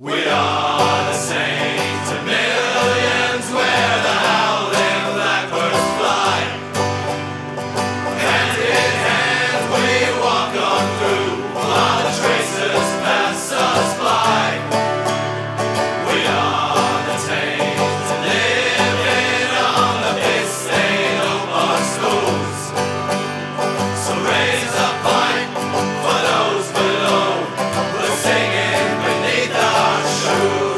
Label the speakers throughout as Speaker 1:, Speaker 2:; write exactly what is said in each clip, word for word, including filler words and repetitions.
Speaker 1: We are the saints of millions, where the howling blackbirds fly. Hand in hand we walk on through, while the tracers pass us by. We are the tainted, living on the piss they know barstools. So raise a pint for those below, we're singing beneath our shoes.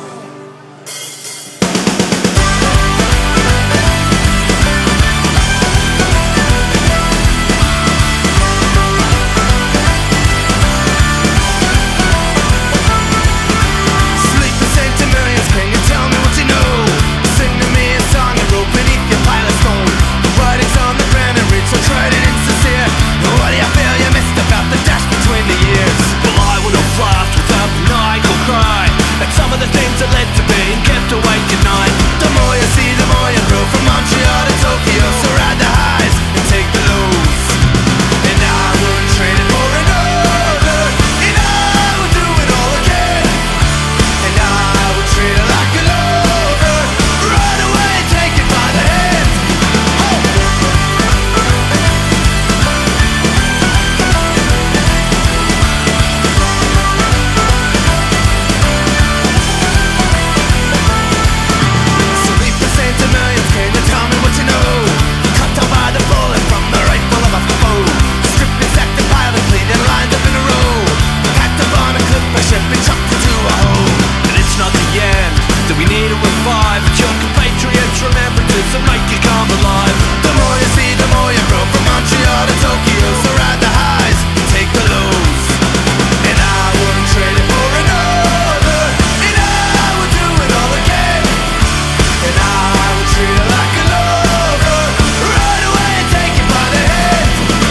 Speaker 1: Sleeping centimillions, can you tell me what you know? Sing to me a song and roll beneath your pile of stone. The writing's on the ground and read so tried and insincere. What do you feel you missed about the dash between the years? Well, I would have laughed without maniacal cry at some of the things that led to being kept awake at night. The more you see, the more you grow, from Montreal to Tokyo. So ride the highs and take the lows, and I wouldn't trade it for another, and I would do it all again, and I would treat it like a lover, right away, take it by the hand. Sleep the centimillions, can you tell me what you know? Cut down by the bullet from the rifle of a foe. Stripped and sacked and piled and cleaned and lined up in a row. Packed up on a clip, a ship and chucked into a hole. And it's not the end that we need to revive. It's your compatriots' remembrances that make you come alive. The more you see, the more you grow, from Montreal to Tokyo. So ride the highs and take the lows, and I wouldn't trade it for another, and I would do it all again, and I would treat it like a lover, right away, take it by the hand.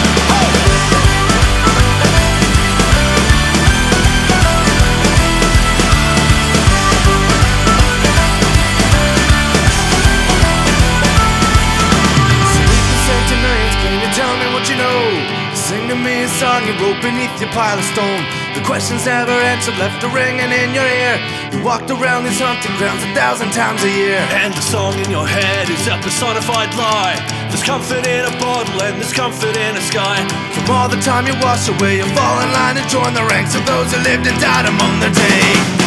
Speaker 1: Sleeping centimillions, can you tell me what you know? Sing to me a song you wrote beneath your pile of stone. The questions never answered, left a ringing in your ear. You walked around these hunting grounds a thousand times a year,
Speaker 2: And the song in your head is a personified lie. There's comfort in a bottle and there's comfort in a sky.
Speaker 1: from all the time you washed away, you fall in line and join the ranks of those who lived and died among their day.